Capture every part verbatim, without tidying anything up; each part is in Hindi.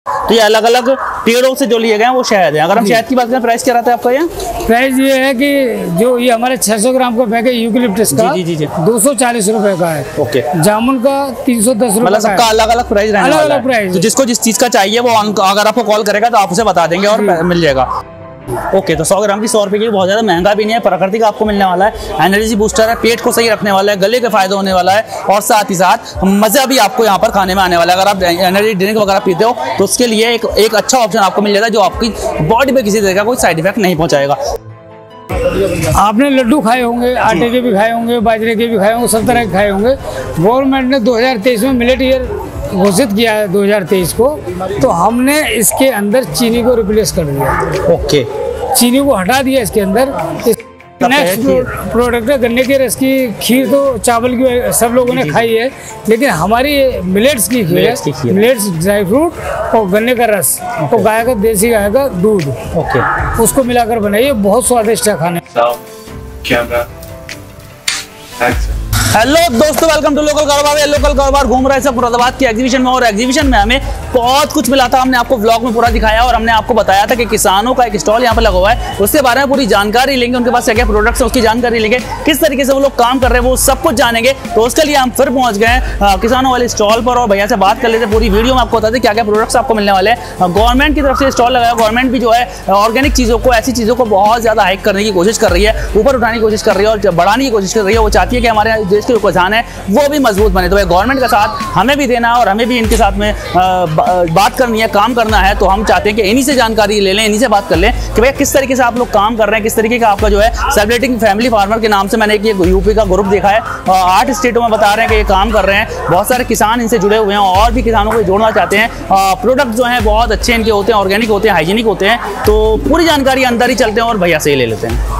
तो ये अलग अलग पेड़ों से जो लिए गए हैं वो शहद है। अगर हम शहद की बात करें, प्राइस क्या रहता है आपका? ये प्राइस ये है कि जो ये हमारे छह सौ ग्राम का बैग है यूकलिप्टस का, जी जी जी दो सौ चालीस रुपए का है। ओके। जामुन का तीन सौ दस रुपए। मतलब सबका अलग अलग प्राइस रहने वाला है। अलग अलग प्राइस। तो जिसको जिस चीज का चाहिए वो अगर आपको कॉल करेगा तो आप उसे बता देंगे और मिल जाएगा। ओके। तो सौ ग्राम की सौ रुपए की बहुत ज्यादा महंगा भी नहीं है, प्राकृतिक आपको मिलने वाला है, एनर्जी बूस्टर है, पेट को सही रखने वाला है, गले के फायदे होने वाला है और साथ ही साथ मजा भी आपको यहाँ पर खाने में आने वाला है। अगर आप एनर्जी ड्रिंक वगैरह पीते हो तो उसके लिए एक एक अच्छा ऑप्शन आपको मिल जाएगा जो आपकी बॉडी पे किसी तरह का कोई साइड इफेक्ट नहीं पहुंचाएगा। आपने लड्डू खाए होंगे, आटे के भी खाए होंगे, बाजरे के भी खाए होंगे, सब तरह के खाए होंगे। गवर्नमेंट ने दो हजार तेईस में मिलेट ईयर घोषित किया है दो हजार तेईस को, तो हमने इसके अंदर चीनी को रिप्लेस कर दिया। ओके। चीनी को हटा दिया इसके अंदर। नेक्स्ट प्रोडक्ट है गन्ने के रस की खीर। तो चावल की सब लोगों ने खाई है, लेकिन हमारी मिलेट्स की खीर है, मिलेट्स ड्राई फ्रूट और गन्ने का रस और तो गाय का देसी गाय का दूध, ओके, उसको मिलाकर बनाइए, बहुत स्वादिष्ट है खाने। हेलो दोस्तों, वेलकम टू लोकल कारोबार। लोकल कारोबार घूम रहे हैं मुरादाबाद की एग्जीबिशन में और एग्जीबिशन में हमें बहुत कुछ मिला था। हमने आपको व्लॉग में पूरा दिखाया और हमने आपको बताया था कि किसानों का एक स्टॉल यहाँ पर लगा हुआ है, उसके बारे में पूरी जानकारी लेंगे, उनके पास क्या क्या प्रोडक्ट्स है उसकी जानकारी लेंगे, किस तरीके से वो लोग काम कर रहे हैं वो सब कुछ जानेंगे। तो उसके लिए हम फिर पहुंच गए किसानों वाले स्टॉल पर और भैया से बात कर लेते। पूरी वीडियो में आपको बताते क्या क्या प्रोडक्ट्स आपको मिलने वाले हैं। गवर्नमेंट की तरफ से स्टॉल लगाया, गवर्नमेंट भी जो है ऑर्गेनिक चीज़ों को, ऐसी चीज़ों को बहुत ज़्यादा हाइक करने की कोशिश कर रही है, ऊपर उठाने की कोशिश कर रही है और बढ़ाने की कोशिश कर रही है। वो चाहती है कि हमारे देश के जो किसान है वो भी मजबूत बने। तो भाई गवर्नमेंट का साथ हमें भी देना है और हमें भी इनके साथ में बात करनी है, काम करना है। तो हम चाहते हैं कि इन्हीं से जानकारी ले लें, इन्हीं से बात कर लें कि भैया किस तरीके से आप लोग काम कर रहे हैं, किस तरीके का आपका जो है सेलिब्रेटिंग फैमिली फार्मर के नाम से मैंने एक यूपी का ग्रुप देखा है, आठ स्टेटों में बता रहे हैं कि ये काम कर रहे हैं। बहुत सारे किसान इनसे जुड़े हुए हैं और भी किसानों को जोड़ना चाहते हैं। प्रोडक्ट जो है बहुत अच्छे इनके होते हैं, ऑर्गेनिक होते हैं, हाइजीनिक होते हैं। तो पूरी जानकारी अंदर ही चलते हैं और भैया से ही ले लेते हैं।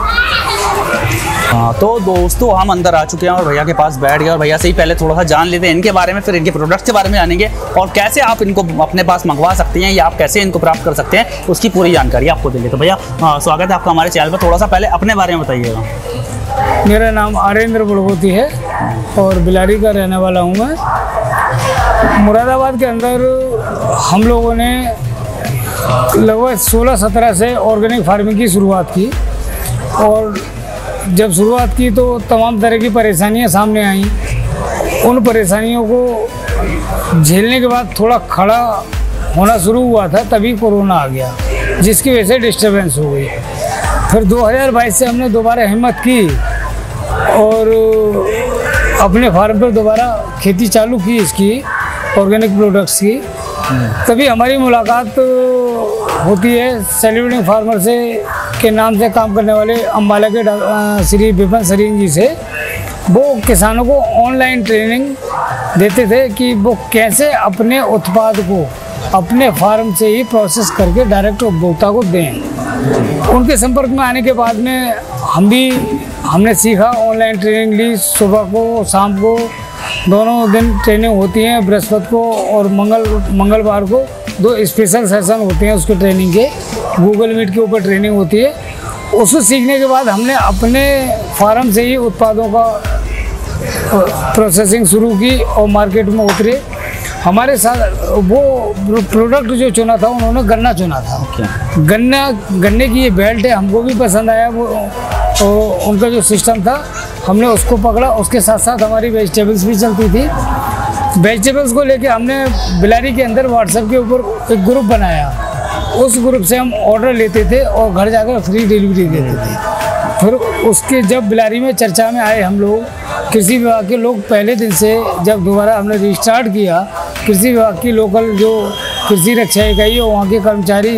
हाँ तो दोस्तों हम अंदर आ चुके हैं और भैया के पास बैठ गए और भैया से ही पहले थोड़ा सा जान लेते हैं इनके बारे में, फिर इनके प्रोडक्ट्स के बारे में जानेंगे और कैसे आप इनको अपने पास मंगवा सकते हैं या आप कैसे इनको प्राप्त कर सकते हैं उसकी पूरी जानकारी आपको देंगे। तो भैया स्वागत है आपका हमारे चैनल पर। थोड़ा सा पहले अपने बारे में बताइएगा। मेरा नाम आरेंद्र बड़गोती है और बिलारी का रहने वाला हूँ मैं। मुरादाबाद के अंदर हम लोगों ने लगभग सोलह सत्रह से ऑर्गेनिक फार्मिंग की शुरुआत की और जब शुरुआत की तो तमाम तरह की परेशानियां सामने आई। उन परेशानियों को झेलने के बाद थोड़ा खड़ा होना शुरू हुआ था, तभी कोरोना आ गया जिसकी वजह से डिस्टर्बेंस हो गई। फिर दो हज़ार बाईस से हमने दोबारा हिम्मत की और अपने फार्म पर दोबारा खेती चालू की इसकी ऑर्गेनिक प्रोडक्ट्स की। तभी हमारी मुलाकात होती है सेलिब्रेटिंग फार्मर से के नाम से काम करने वाले अम्बाला के श्री विपिन सरीन जी से। वो किसानों को ऑनलाइन ट्रेनिंग देते थे कि वो कैसे अपने उत्पाद को अपने फार्म से ही प्रोसेस करके डायरेक्ट उपभोक्ता को दें। उनके संपर्क में आने के बाद में हम भी हमने सीखा, ऑनलाइन ट्रेनिंग ली। सुबह को शाम को दोनों दिन ट्रेनिंग होती है, बृहस्पति को और मंगल मंगलवार को दो स्पेशल सेशन होते हैं उसके ट्रेनिंग के, गूगल मीट के ऊपर ट्रेनिंग होती है। उसको सीखने के बाद हमने अपने फार्म से ही उत्पादों का प्रोसेसिंग शुरू की और मार्केट में उतरे। हमारे साथ वो प्रोडक्ट जो चुना था उन्होंने गन्ना चुना था। okay. गन्ना गन्ने की ये बेल्ट है, हमको भी पसंद आया वो, तो उनका जो सिस्टम था हमने उसको पकड़ा। उसके साथ साथ हमारी वेजिटेबल्स भी चलती थी। वेजिटेबल्स को लेके हमने बिलारी के अंदर व्हाट्सएप के ऊपर एक ग्रुप बनाया। उस ग्रुप से हम ऑर्डर लेते थे और घर जाकर फ्री डिलीवरी देते थे। फिर उसके जब बिलारी में चर्चा में आए हम लोग, कृषि विभाग के लोग पहले दिन से जब दोबारा हमने रिस्टार्ट किया, कृषि विभाग की लोकल जो कृषि रक्षा इकाई है वहाँ के कर्मचारी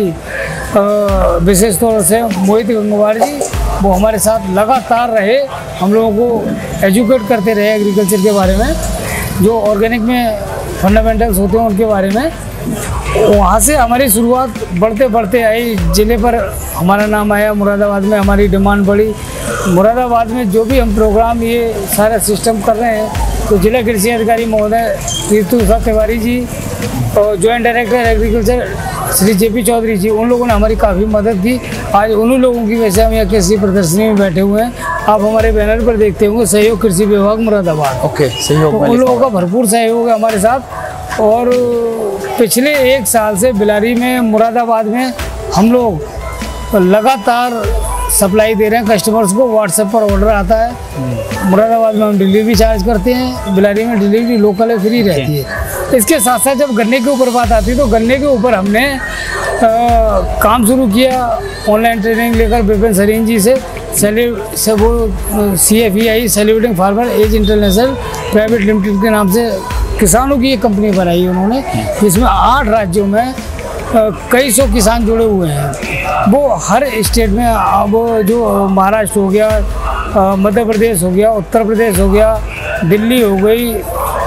विशेष तौर से मोहित गंगवार जी वो हमारे साथ लगातार रहे, हम लोगों को एजुकेट करते रहे एग्रीकल्चर के बारे में, जो ऑर्गेनिक में फंडामेंटल्स होते हैं उनके बारे में। वहाँ से हमारी शुरुआत बढ़ते बढ़ते आई, जिले पर हमारा नाम आया, मुरादाबाद में हमारी डिमांड बढ़ी। मुरादाबाद में जो भी हम प्रोग्राम ये सारा सिस्टम कर रहे हैं तो जिला कृषि अधिकारी महोदय तीर्थू तिवारी जी और joint director agriculture Shri J P Chaudhary ji, उन लोगों ने हमारी काफ़ी मदद की। आज उन्हीं लोगों की वजह से हम यहाँ कृषि प्रदर्शनी में बैठे हुए हैं। आप हमारे बैनर पर देखते होंगे सहयोग कृषि विभाग मुरादाबाद। ओके, सहयोग तो उन लोगों का भरपूर सहयोग है हमारे साथ। और पिछले एक साल से बिलारी में, मुरादाबाद में हम लोग लगातार सप्लाई दे रहे हैं कस्टमर्स को। व्हाट्सएप पर ऑर्डर आता है, मुरादाबाद में हम डिलीवरी चार्ज करते हैं, बिलारी में डिलीवरी लोकल है, फ्री रहती है। इसके साथ साथ जब गन्ने के ऊपर बात आती है तो गन्ने के ऊपर हमने आ, काम शुरू किया ऑनलाइन ट्रेनिंग लेकर विपिन सरीन जी से। से वो C F E I celebrating farmer age international private limited के नाम से किसानों की एक कंपनी बनाई उन्होंने, जिसमें आठ राज्यों में कई सौ किसान जुड़े हुए हैं। वो हर स्टेट में, वो जो महाराष्ट्र हो गया, मध्य प्रदेश हो गया, उत्तर प्रदेश हो गया, दिल्ली हो गई,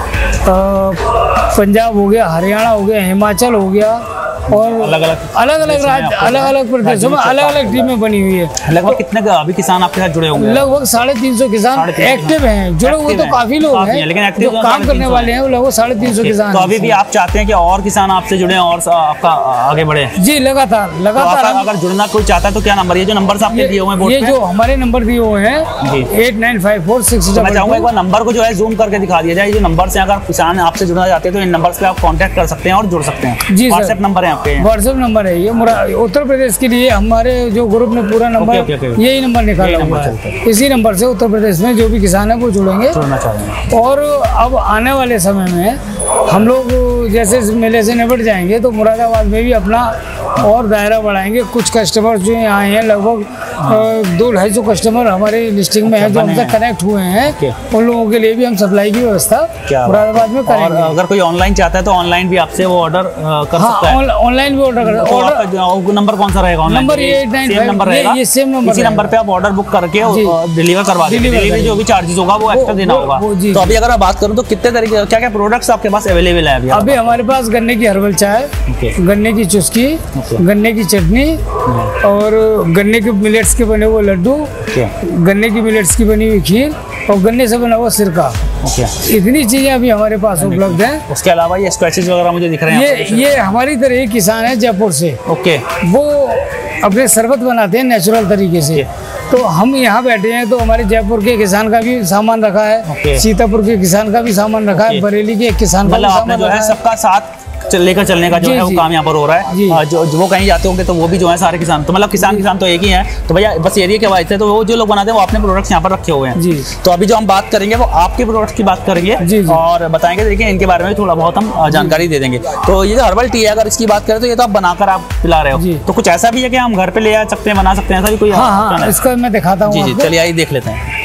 पंजाब हो गया, हरियाणा हो गया, हिमाचल हो गया, और अलग अलग अलग अलग राज्य, अलग अलग प्रदेशों में अलग अलग टीमें बनी हुई है। लगभग कितने अभी किसान आपके साथ जुड़े होंगे? लगभग साढ़े तीन सौ किसान एक्टिव हैं। जुड़े हुए तो काफी लोग हैं, लेकिन जो काम करने वाले हैं वो लगभग साढ़े तीन सौ किसान। तो अभी भी आप चाहते हैं कि और किसान आपसे जुड़े और आपका आगे बढ़े? जी, लगातार लगातार। अगर जुड़ना कोई चाहता है तो क्या नंबर, ये जो नंबर आपके दिए हुए हैं, ये जो हमारे नंबर दिए हुए हैं eight nine five four six. मैं चाहूँगा एक बार नंबर को जो है जूम करके दिखा दिया जाए। ये जो नंबर से अगर किसान आपसे जुड़ना चाहते हैं तो इन नंबर पे आप कॉन्टैक्ट कर सकते हैं और जुड़ सकते हैं। जी, व्हाट्सएप नंबर है आपके? व्हाट्सएप नंबर है ये। उत्तर प्रदेश के लिए हमारे जो ग्रुप ने पूरा नंबर यही नंबर निकाला हुआ है। इसी नंबर से उत्तर प्रदेश में जो भी किसान है वो जुड़ेंगे, जुड़ना चाहेंगे। और अब आने वाले समय में हम लोग जैसे मेले से निपट जाएंगे तो मुरादाबाद में भी अपना और दायरा बढ़ाएंगे। कुछ कस्टमर जो यहाँ आए हैं, लगभग दो ढाई सौ कस्टमर हमारे लिस्टिंग में है जो हमसे कनेक्ट हुए हैं। उन लोगों के लिए भी हम सप्लाई की व्यवस्था मुरादाबाद में करेंगे। अगर कोई ऑनलाइन चाहता है तो ऑनलाइन भी आपसे वो ऑर्डर कर सकता है? ऑनलाइन भी ऑर्डर कर। ऑर्डर नंबर कौन सा रहेगा? नंबर ये एट नाइन फाइव नंबर रहेगा, ये सेम नंबर। इसी नंबर पे आप ऑर्डर बुक करके डिलीवर करवा देंगे। डिलीवरी जो भी चार्जेस होगा वो एक्स्ट्रा देना होगा। तो अभी अगर आप बात करूँ तो कितने तरीके, क्या क्या प्रोडक्ट्स आपके पास अवेलेबल है अभी? अभी हमारे पास गन्ने की हर्बल चाय, गन्ने की चुस्की, गन्ने की चटनी और गन्ने के मिलेट्स के बने हुए लड्डू, गन्ने की मिलेट्स की बनी हुई खीर और गन्ने से बना हुआ सिरका। इतनी चीजें अभी हमारे पास उपलब्ध हैं। उसके अलावा ये स्क्वैचेस वगैरह मुझे दिख रहे हैं। ये ये हमारी तरह एक किसान है जयपुर से। ओके। वो अपने शरबत बनाते हैं नेचुरल तरीके से। तो हम यहाँ बैठे हैं तो हमारे जयपुर के किसान का भी सामान रखा है, सीतापुर के किसान का भी सामान रखा है, बरेली के एक किसान का भी सामान रखा है। सबका साथ लेकर चलने का जो है वो काम यहाँ पर हो रहा है। जो जो वो कहीं जाते होंगे तो वो भी जो है सारे किसान, तो मतलब किसान किसान तो एक ही हैं। तो भैया बस एरिया के वाइज थे तो वो जो लोग बनाते हैं वो अपने प्रोडक्ट्स यहाँ पर रखे हुए हैं। जी। तो अभी जो हम बात करेंगे वो आपके प्रोडक्ट्स की बात करेंगे। जी, जी। और बताएंगे, देखिए इनके बारे में थोड़ा बहुत हम जानकारी दे देंगे। तो ये जो हर्बल टी है, अगर इसकी बात करें तो ये तो आप बनाकर आप पिला रहे हो, तो कुछ ऐसा भी है कि हम घर पे ले आ सकते हैं, बना सकते हैं, ऐसा भी कोई? हाँ, इसका मैं दिखाता हूँ। जी जी, चलिए आइए देख लेते हैं।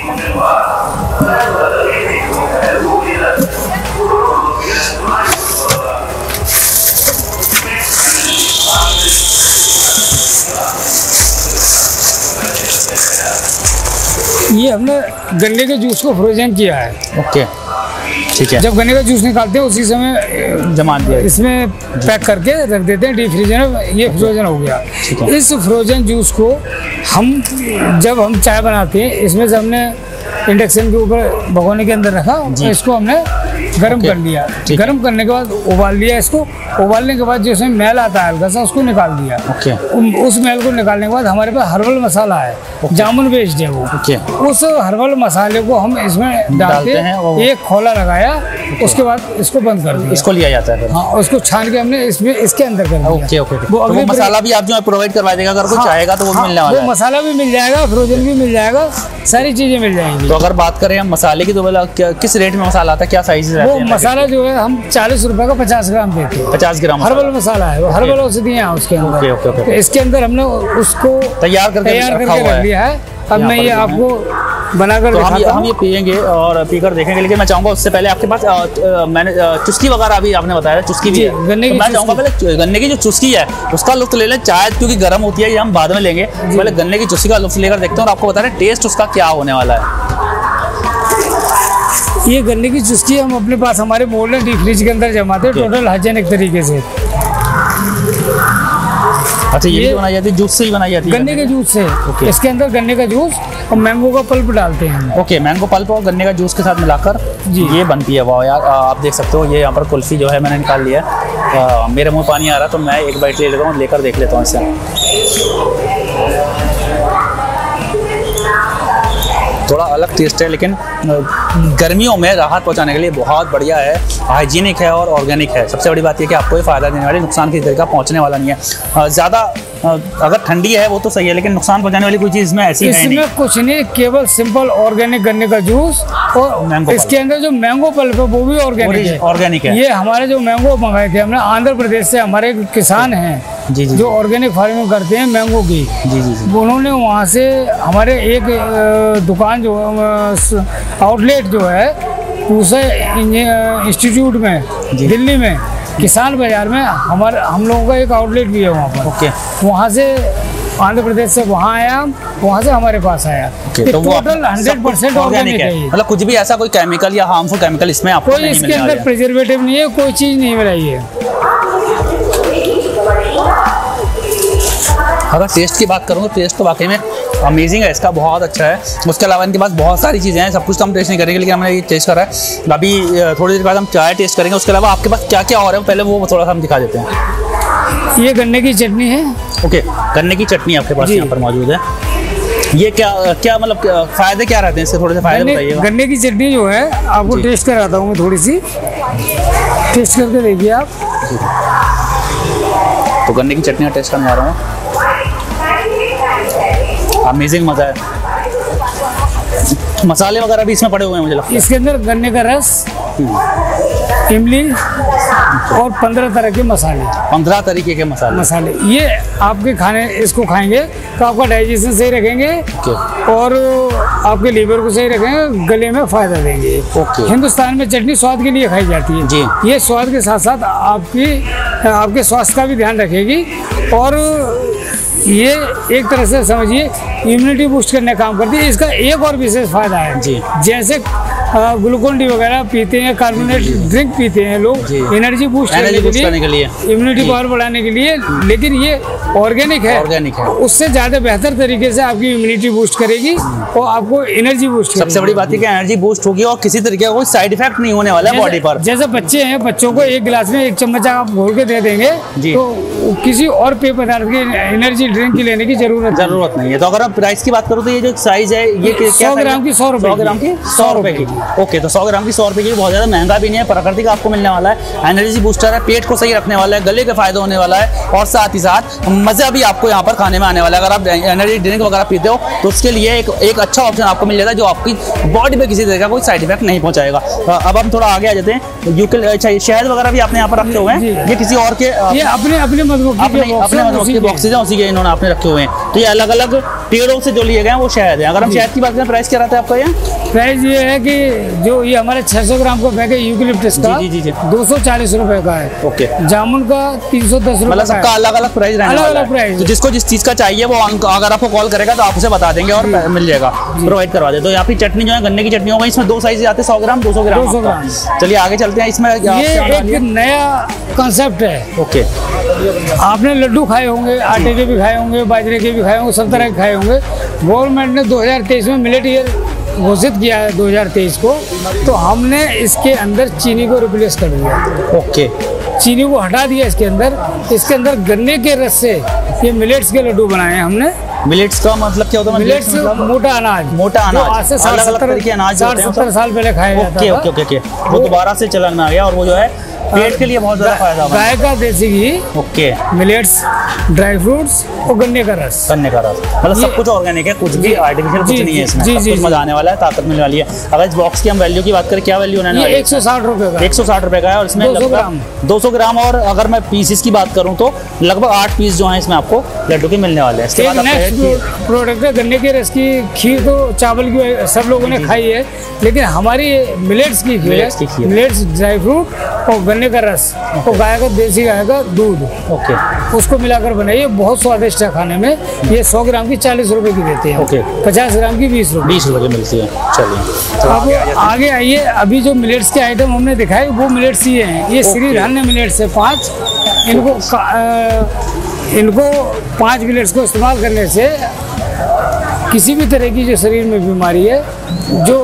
ये हमने गन्ने के जूस को फ्रोजन किया है। ओके, ठीक है। जब गन्ने का जूस निकालते हैं उसी समय जमा दिया, इसमें पैक करके रख देते हैं डीप फ्रीजर में। ये फ्रोजन हो गया। इस फ्रोजन जूस को हम जब हम चाय बनाते हैं इसमें से हमने इंडक्शन के ऊपर भगोने के अंदर रखा, इसको हमने गर्म कर लिया। गर्म करने के बाद उबाल लिया इसको। उबालने के बाद जो इसमें मैल आता है हल्का सा, उसको निकाल दिया। उस मैल को निकालने के बाद हमारे पास हर्बल मसाला है, जामुन बेस्ड है वो। उस हर्बल मसाले को हम इसमें डालते हैं, एक खोला लगाया, उसके बाद इसको बंद कर दिया। इसको लिया जाता है। हाँ, उसको छान के हमने इसमें इसके अंदर कर दिया। Okay okay. वो मसाला भी आप जो है प्रोवाइड करवा देगा, अगर कोई चाहेगा तो वो मिलने वाला है। वो मसाला भी मिल जाएगा, फ्रोजन भी मिल जाएगा, सारी चीजें मिल जाएंगी। तो अगर बात करें हम मसाले की तो किस रेट में मसाला आता है, क्या साइज? वो मसाला जो है हम चालीस रुपए का पचास ग्राम देते हैं। पचास ग्राम हर्बल मसाला है, वो हर्बल औषधियाँ हैं उसके अंदर। Okay okay okay. तो इसके अंदर हमने उसको तैयार करके तैयार करके रख लिया है। अब मैं ये आपको बनाकर तो हम ये हम ये पियेंगे और पीकर देखेंगे, लेकिन मैं चाहूँगा उससे पहले आपके पास आ, आ, मैंने चुस्की वगैरह अभी आपने बताया चुस्की भी है। गन्ने की तो मैं चाहूँगा पहले गन्ने की जो चुस्की है उसका लुत्फ ले लें। चाय क्योंकि गर्म होती है, ये हम बाद में लेंगे। पहले गन्ने की चुस्की का लुत्फ लेकर देखते हैं और आपको बता रहे हैं टेस्ट उसका क्या होने वाला है। ये गन्ने की चुस्की हम अपने पास हमारे मोल में डीप फ्रीज के अंदर जमाते हैं, टोटल हाइजेनिक तरीके से। अच्छा, ये, ये बनाई जाती है जूस से ही बनाई जाती है? गन्ने के जूस से। इसके अंदर गन्ने का जूस और मैंगो का पल्प डालते हैं। ओके, मैंगो पल्प और गन्ने का जूस के साथ मिलाकर जी ये बनती है। वाह यार, आप देख सकते हो ये यहाँ पर कुल्फी जो है मैंने निकाल लिया है। मेरे मुँह पानी आ रहा तो मैं एक बाइट ले लेता हूँ, लेकर देख लेता हूँ इसे। थोड़ा अलग टेस्ट है, लेकिन गर्मियों में राहत पहुंचाने के लिए बहुत बढ़िया है, हाइजीनिक है और ऑर्गेनिक है। सबसे बड़ी बात यह कि आपको ये फ़ायदा देने वाली, नुकसान किसी तरह का पहुंचने वाला नहीं है। ज़्यादा अगर ठंडी है वो तो सही है, लेकिन नुकसान पहुंचाने वाली कोई चीज़ इसमें ऐसी है नहीं। इसमें कुछ नहीं, केवल सिंपल ऑर्गेनिक गन्ने का जूस और इसके अंदर जो मैंगो पल्प है वो भी ऑर्गेनिक है। ऑर्गेनिक है। ये हमारे जो मैंगो मंगाए थे हमने आंध्र प्रदेश से, हमारे किसान हैं जी जी जो ऑर्गेनिक फार्मिंग करते हैं मैंगो की। जी जी जी। उन्होंने वहाँ से हमारे एक दुकान जो आउटलेट जो है पूसा इंस्टीट्यूट में दिल्ली में, किसान बाजार में हमारे हम लोगों का एक आउटलेट भी है वहाँ पर। ओके। वहाँ से आंध्र प्रदेश से वहाँ आया, वहाँ से हमारे पास आया। तो वो टोटल हंड्रेड परसेंट ऑर्गेनिक है, मतलब कुछ भी ऐसा कोई केमिकल या हार्मफुल केमिकल इसमें आपको कोई इसके अंदर प्रिजर्वेटिव नहीं है, कोई चीज़ नहीं मिलाई है। अगर टेस्ट की बात करूँ तो टेस्ट तो वाकई में अमेजिंग है, इसका बहुत अच्छा है। उसके अलावा इनके पास बहुत सारी चीज़ें हैं, सब कुछ तो हम टेस्ट नहीं करेंगे, लेकिन हमने ये टेस्ट करा है। अभी थोड़ी देर बाद हम चाय टेस्ट करेंगे। उसके अलावा आपके पास क्या क्या और है पहले वो थोड़ा सा हम दिखा देते हैं। ये गन्ने की चटनी है। ओके, गन्ने की चटनी आपके पास यहाँ पर मौजूद है। ये क्या क्या मतलब फ़ायदे क्या रहते हैं इससे, थोड़े से फ़ायदे बताइएगा। गन्ने की चटनी जो है आपको टेस्ट कराता हूँ मैं, थोड़ी सी टेस्ट करके देखिए आप। तो गन्ने की चटनी का टेस्ट करने जा रहा हूँ, अमेजिंग मज़ा है। मसाले वगैरह भी इसमें पड़े हुए हैं मुझे लगता है। इसके अंदर गन्ने का रस, इमली और पंद्रह तरह के मसाले पंद्रह तरीके के मसाले मसाले ये आपके खाने, इसको खाएंगे तो आपका डाइजेशन सही रखेंगे और आपके लीवर को सही रखेंगे, गले में फायदा देंगे। ओके। हिंदुस्तान में चटनी स्वाद के लिए खाई जाती है जी। ये स्वाद के साथ साथ आपकी आपके स्वास्थ्य का भी ध्यान रखेगी और ये एक तरह से समझिए इम्यूनिटी बूस्ट करने का काम करती है। इसका एक और विशेष फायदा है जी। जैसे ग्लूकोन डी वगैरह पीते हैं, कार्बोनेट ड्रिंक पीते हैं लोग एनर्जी बूस्ट करने के लिए, इम्यूनिटी पावर बढ़ाने के लिए, लेकिन ये ऑर्गेनिक है, ऑर्गेनिक है, उससे ज़्यादा बेहतर तरीके से आपकी इम्यूनिटी बूस्ट करेगी और आपको एनर्जी बूस्ट। सबसे बड़ी बात है कि एनर्जी बूस्ट होगी और किसी तरीके का कोई साइड इफेक्ट नहीं होने वाला है बॉडी पर। जैसे बच्चे हैं, बच्चों को एक गिलास में एक चम्मच आप घोल के दे देंगे तो किसी और पेय पदार्थ की एनर्जी ड्रिंक की लेने की जरूरत जरूरत नहीं है। तो अगर आप प्राइस की बात करूँ तो ये जो साइज है ये सौ ग्राम की सौ रुपए सौ ग्राम की सौ रुपए की। ओके, तो सौ ग्राम की सौ रुपए की बहुत ज़्यादा महंगा भी नहीं है, प्रकृति का आपको मिलने वाला है, एनर्जी बूस्टर है, पेट को सही रखने वाला है, गले के फायदे होने वाला है और साथ ही साथ मज़ा भी आपको यहाँ पर खाने में आने वाला है। अगर आप एनर्जी ड्रिंक वगैरह पीते हो तो उसके लिए एक एक अच्छा ऑप्शन आपको मिल जाता है जो आपकी बॉडी में किसी तरह का कोई साइड इफेक्ट नहीं पहुँचाएगा। अब हम थोड़ा आगे आ जाते हैं। यूके अच्छा शहद वगैरह भी आपने यहाँ पर रखे हुए हैं, ये किसी और के ये अपने अपने अपने बॉक्सेज हैं उसी के इन्होंने आपने रखे हुए हैं। तो ये अलग अलग पेड़ों से जो लिए गए हैं वो शहद है। अगर हम शहद की बात करें प्राइस क्या रहता है आपका? ये प्राइस ये है कि जो ये हमारे छह सौ ग्राम का बैग है यूकेलिप्टस का जी जी जी दो सौ चालीस रुपए का है। ओके। जामुन का तीन सौ दस रुपए, मतलब सबका अलग अलग प्राइस रहने वाला है। अलग प्राइस। तो जिसको जिस चीज़ का चाहिए वो अगर आपको कॉल करेगा तो आप उसे बता देंगे और मिल जाएगा, प्रोवाइड करवा दे। तो यहाँ की चटनी जो है गन्ने की चटनी होगी, इसमें दो साइज आते हैं, सौ ग्राम दो सौ ग्राम। चलिए आगे चलते हैं। इसमें ये एक नया कंसेप्ट है। ओके। आपने लड्डू खाए होंगे, आटे के भी खाए होंगे, बाजरे के भी खाए होंगे, सब तरह के खाए होंगे। गवर्नमेंट ने दो हज़ार तेईस में मिलेट ईयर घोषित किया है दो हज़ार तेईस को, तो हमने इसके अंदर चीनी को रिप्लेस कर दिया। ओके। चीनी को हटा दिया इसके अंदर। इसके अंदर गन्ने के रस से ये मिलेट्स के लड्डू बनाए हैं हमने। मिलेट्स का मतलब क्या होता है? मिलेट्स मोटा अनाज, मोटा अनाज, आज से अलग अलग तरह के अनाज होते हैं, सत्तर साल पहले खाया जाता था। Okay okay okay. वो दोबारा से चलन आ गया और वो जो है पेट के लिए बहुत ज्यादा फायदा होगा। गाय का देसी घी, ओके, मिलेट्स, ड्राई फ्रूट्स और गन्ने का रस। गन्ने का रस मतलब सब कुछ ऑर्गेनिक है, कुछ भी आर्टिफिशियल कुछ नहीं है इसमें, सब कुछ मजा आने वाला है, ताकत मिलने वाली है। अगर इस बॉक्स की हम वैल्यू की बात करें, क्या वैल्यू होने वाली है? एक सौ साठ रुपए का एक सौ साठ रुपए का है और इसमें दो सौ ग्राम दो सौ ग्राम और अगर मैं पीसेस की बात करूँ तो लगभग आठ पीस जो है इसमें आपको लड्डू के मिलने वाले हैं। नेक्स्ट प्रोडक्ट है गन्ने के रस की खीर। तो चावल की सब लोगों ने खाई है, लेकिन हमारी मिलेट्स की खीर है, मिलेट्स, ड्राई फ्रूट और गन्ने का रस और गाय का देसी गाय का दूध, ओके, उसको मिलाकर बनाइए, बहुत स्वादिष्ट है खाने में। ये सौ ग्राम की चालीस रुपए की देते हैं, ओके, पचास ग्राम की बीस रुपए बीस रुपए की मिलती है। चलिए तो अब आगे आइए। अभी जो मिलेट्स के आइटम हमने दिखाए वो मिलेट्स ये हैं। ये श्री धान्य मिलेट्स है पाँच। इनको इनको पाँच मिलेट्स को इस्तेमाल करने से किसी भी तरह की जो शरीर में बीमारी है, जो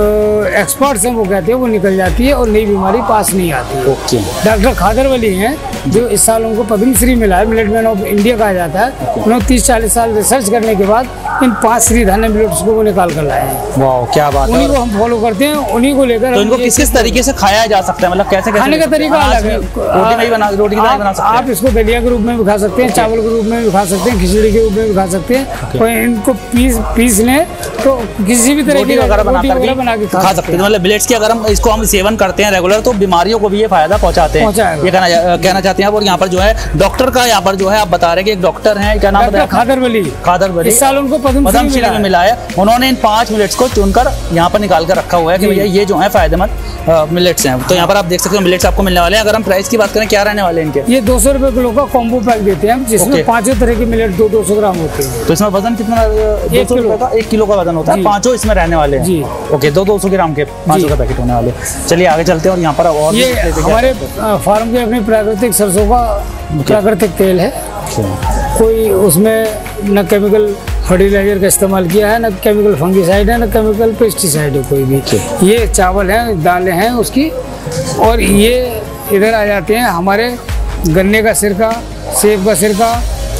एक्सपर्ट्स हैं वो कहते हैं वो निकल जाती है और नई बीमारी पास नहीं आती है। ओके। डॉक्टर खादर वली हैं, जो इस साल उनको पद्मश्री मिला है, मिलेट मैन ऑफ इंडिया कहा जाता है। उन्होंने तीस चालीस साल रिसर्च करने के बाद इन पांच श्री धान्य मिलेट्स को वो निकाल कर लाए हैं। वाह क्या बात है। उन्हीं को हम फॉलो करते हैं, उन्हीं को लेकर। तो इनको किस किस तरीके से खाया जा सकता है, मतलब कैसे कैसे खाने का तरीका अलग है। रोटी में बना रोटी की तरह बना सकते हैं आप इसको दलिया के रूप में भी खा सकते हैं, चावल के रूप में भी खा सकते हैं, खिचड़ी के रूप में भी खा सकते हैं। और इनको पीस पीस लें तो किसी भी तरह की वगैरह बना के खा सकते हैं। मतलब मिलेट्स की अगर हम इसको हम सेवन करते हैं रेगुलर तो बीमारियों को भी ये फायदा पहुंचाते हैं, ये कहना कहना चाहते हैं। और यहाँ पर जो है डॉक्टर का यहाँ पर जो है आप बता रहे हैं कि एक डॉक्टर हैं, क्या नाम बताया? खादर वली। खादर वली, इस साल उनको पद्मश्री में मिला है। उन्होंने इन पांच मिलेट्स को चुनकर यहाँ पर निकाल कर रखा हुआ है कि भैया ये जो है फायदेमंद मिलेट्स हैं। तो यहाँ पर आप देख सकते हो मिलेट्स आपको मिलने वाले हैं। अगर हम प्राइस की बात करें क्या रहने वाले हैं इनके? ये दो सौ रुपए किलो का कॉम्बो पैक देते हैं जिसमें पांचों तरह के मिलेट दो दो सौ ग्राम होते हैं। तो इसमें वजन कितना? एक किलो का एक किलो का वजन होता है, पांचों इसमें रहने वाले हैं जी। ओके, दो दो सौ ग्राम के पांचों का पैकेट होने वाले। चलिए आगे चलते हैं। और यहाँ पर और ये हमारे फार्म के अपने प्राकृतिक सरसों का प्राकृतिक तेल है, कोई उसमें न केमिकल फर्टिलाइजर का इस्तेमाल किया है, न केमिकल फंगिसाइड है, न केमिकल पेस्टिसाइड है कोई भी। ये चावल है, दालें हैं उसकी। और ये इधर आ जाते हैं हमारे गन्ने का सिरका, सेब का सिरका,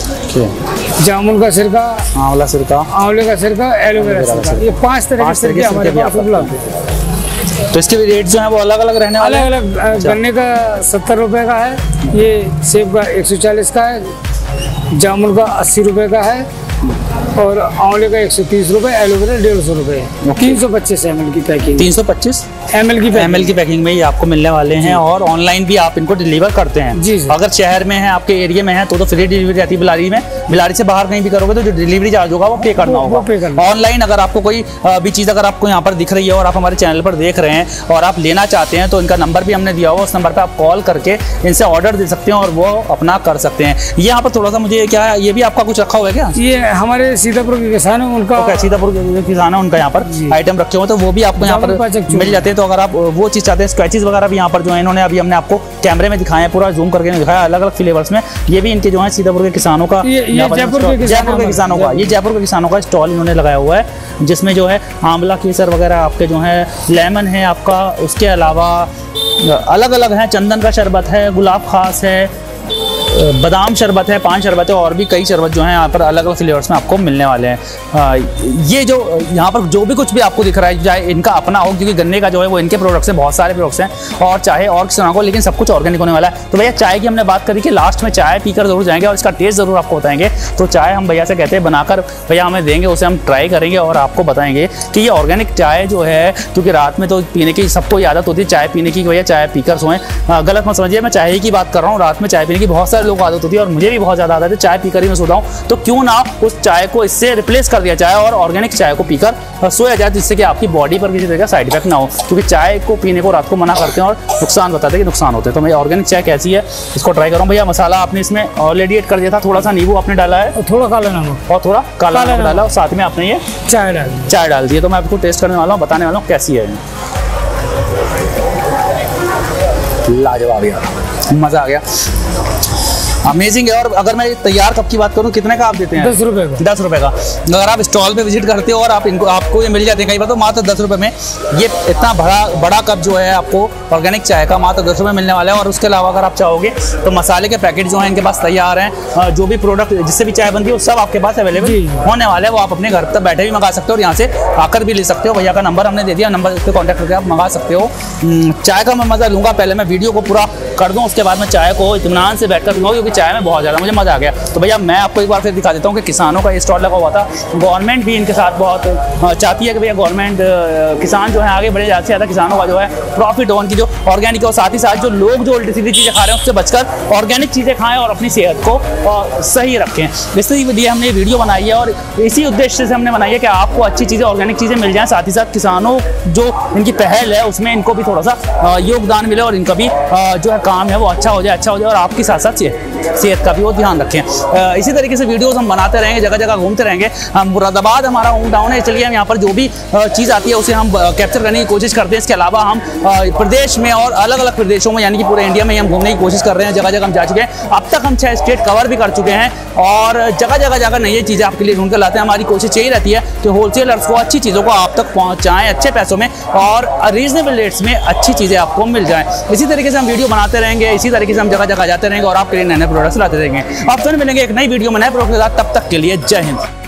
जामुन का सिरका, आंवला सिरका, आंवले का सिरका, एलोवेरा सिरका। ये पांच तरह के सिरके हमारे पास उपलब्ध है। तो इसके भी रेट जो है वो अलग अलग रहने वाले हैं? अलग अलग। गन्ने का सत्तर रुपए का है, ये सेब का एक सौ चालीस का है, जामुन का अस्सी रुपए का है, और आंवले का एक सौ तीस रुपए, एलोवेरा डेढ़ सौ रुपए। तीन सौ पच्चीस एम एल की पैकिंग, तीन सौ पच्चीस एम एल की एम एल की पैकिंग में ये आपको मिलने वाले हैं। और ऑनलाइन भी आप इनको डिलीवर करते हैं जी। अगर शहर में है, आपके एरिया में है तो तो फ्री डिलीवरी रहती है बिलारी में। बिलारी से बाहर कहीं भी करोगे तो जो डिलीवरी चार्ज होगा वो पे करना होगा। ऑनलाइन अगर आपको कोई भी चीज़ अगर आपको यहाँ पर दिख रही है और आप हमारे चैनल पर देख रहे हैं और आप लेना चाहते हैं तो इनका नंबर भी हमने दिया हुआ, उस नंबर पर आप कॉल करके इनसे ऑर्डर दे सकते हैं और वो अपना कर सकते हैं। ये यहाँ पर थोड़ा सा मुझे क्या है, ये भी आपका कुछ रखा हुआ है क्या? ये हमारे सीतापुर के किसान है, उनका सीतापुर के किसान है, उनका यहाँ पर आइटम रखे हुए तो वो भी आपको यहाँ पर मिल जाते हैं। तो अगर आप वो चीज़ चाहते हैं, स्क्रैचेस वगैरह भी यहाँ पर जो है इन्होंने अभी हमने आपको कैमरे में दिखाया है, पूरा जूम करके दिखाया अलग अलग फ्लेवर्स में। ये भी इनके जो है सीतापुर के किसानों का, जयपुर के किसानों का, ये जयपुर के किसानों का स्टॉल इन्होंने लगाया हुआ है जिसमें जो है आंवला केसर वगैरह आपके जो है, लेमन है आपका, उसके अलावा अलग अलग है, चंदन का शरबत है, गुलाब खास है, बादाम शरबत है, पान शरबत है, और भी कई शरबत जो है यहाँ पर अलग अलग फ्लेवर्स में आपको मिलने वाले हैं। आ, ये जो यहाँ पर जो भी कुछ भी आपको दिख रहा है चाहे इनका अपना हो, क्योंकि गन्ने का जो है वो इनके प्रोडक्ट्स हैं, बहुत सारे प्रोडक्ट्स हैं, और चाहे और किसानों को, लेकिन सब कुछ ऑर्गेनिक होने वाला है। तो भैया चाय की हमने बात करी कि लास्ट में चाय पीकर जरूर जाएंगे और इसका टेस्ट जरूर आपको बताएंगे। तो चाय हम भैया से कहते हैं बनाकर भैया हमें देंगे, उसे हम ट्राई करेंगे और आपको बताएंगे कि ये ऑर्गेनिक चाय जो है, क्योंकि रात में तो पीने की सबको आदत होती है चाय पीने की, भैया चाय पीकर सोएं। गलत मत समझिए, मैं चाय की बात कर रहा हूँ। रात में चाय पीने की बहुत सारे लोग आदत होती है और मुझे भी बहुत ज़्यादा आदत है, चाय पीकर ही मैं सोता हूँ। तो क्यों ना उस चाय को इससे रिप्लेस कर दिया जाए और ऑर्गेनिक चाय को पीकर सोया जाए, जिससे कि आपकी बॉडी पर किसी तरह का साइड इफेक्ट ना हो। क्योंकि चाय को पीने को रात को मना करते हैं और नुकसान बताते हैं कि नुकसान होते हैं। तो मैं ऑर्गेनिक चाय कैसी है इसको ट्राई करूँ। भैया मसाला आपने इसमें ऑलरेडी ऐड कर दिया था, थोड़ा सा नींबू आपने डाला है, थोड़ा काला नमक और थोड़ा काला नमक डाला, और साथ में आपने ये चाय डाल चाय डाल दी है। तो मैं आपको टेस्ट करने वाला हूँ, बताने वाला हूँ कैसी है। लाजवाब यार, मज़ा आ गया, अमेजिंग है। और अगर मैं तैयार कप की बात करूं, कितने का आप देते हैं? दस रुपए का। दस रुपए का। अगर आप स्टॉल पे विजिट करते हो और आप इनको आपको ये मिल जाते हैं कई बार तो मात्र दस रुपए में ये इतना बड़ा बड़ा कप जो है आपको ऑर्गेनिक चाय का मात्र दस रुपये मिलने वाला है। और उसके अलावा अगर आप चाहोगे तो मसाले के पैकेट जो हैं इनके पास तैयार हैं, जो भी प्रोडक्ट जिससे भी चाय बनती है वो सब आपके पास अवेलेबल होने वाले हैं। वो आप अपने घर तक बैठे भी मंगा सकते हो और यहाँ से आकर भी ले सकते हो। भैया का नंबर हमने दे दिया, नंबर पर कॉन्टैक्ट करके आप मंगा सकते हो। चाय का मैं मज़ा लूँगा, पहले मैं वीडियो को पूरा कर दूँ, उसके बाद मैं चाय को इत्मीनान से बैठ कर लूँगा, क्योंकि चाय में बहुत ज़्यादा मुझे मज़ा आ गया। तो भैया मैं आपको एक बार फिर दिखा देता हूँ कि किसानों का ये स्टॉल लगा हुआ था। गवर्नमेंट भी इनके साथ बहुत चाहती है कि भैया गवर्नमेंट किसान जो है आगे बढ़े, ज़्यादा से ज़्यादा किसानों का जो है प्रॉफिट हो, उनकी जो ऑर्गेनिक है, और साथ ही साथ जो लोग जो उल्टी सीधी चीज़ें खा रहे हैं उससे बचकर ऑर्गेनिक चीज़ें खाएं और अपनी सेहत को सही रखें। इसलिए हमने ये वीडियो बनाई है और इसी उद्देश्य से हमने बनाई है कि आपको अच्छी चीज़ें, ऑर्गेनिक चीज़ें मिल जाएँ, साथ ही साथ किसानों जो इनकी पहल है उसमें इनको भी थोड़ा सा योगदान मिले और इनका भी जो है काम है वो अच्छा हो जाए अच्छा हो जाए और आपके साथ साथ सेहत का भी वो ध्यान रखें। अ, इसी तरीके से वीडियोस हम बनाते रहेंगे, जगह जगह घूमते रहेंगे। हम मुरादाबाद हमारा होम टाउन है, चलिए हम यहाँ पर जो भी चीज़ आती है उसे हम कैप्चर करने की कोशिश करते हैं। इसके अलावा हम प्रदेश में और अलग अलग प्रदेशों में यानी कि पूरे इंडिया में हम घूमने की कोशिश कर रहे हैं। जगह जगह हम जा चुके हैं, अब तक हम छः स्टेट कवर भी कर चुके हैं और जगह जगह जाकर नई चीज़ें आपके लिए ढूंढ कर लाते हैं। हमारी कोशिश यही रहती है कि होलसेलर्स को अच्छी चीज़ों को आप तक पहुँचाएँ अच्छे पैसों में और रीजनेबल रेट्स में अच्छी चीज़ें आपको मिल जाएँ। इसी तरीके से हम वीडियो बनाते रहेंगे, इसी तरीके से हम जगह जगह जाते रहेंगे और आपके लिए नए नए प्रोडक्ट्स लाते रहेंगे। आप फिर मिलेंगे एक नई वीडियो में नए प्रोडक्ट के साथ, तब तक के लिए जय हिंद।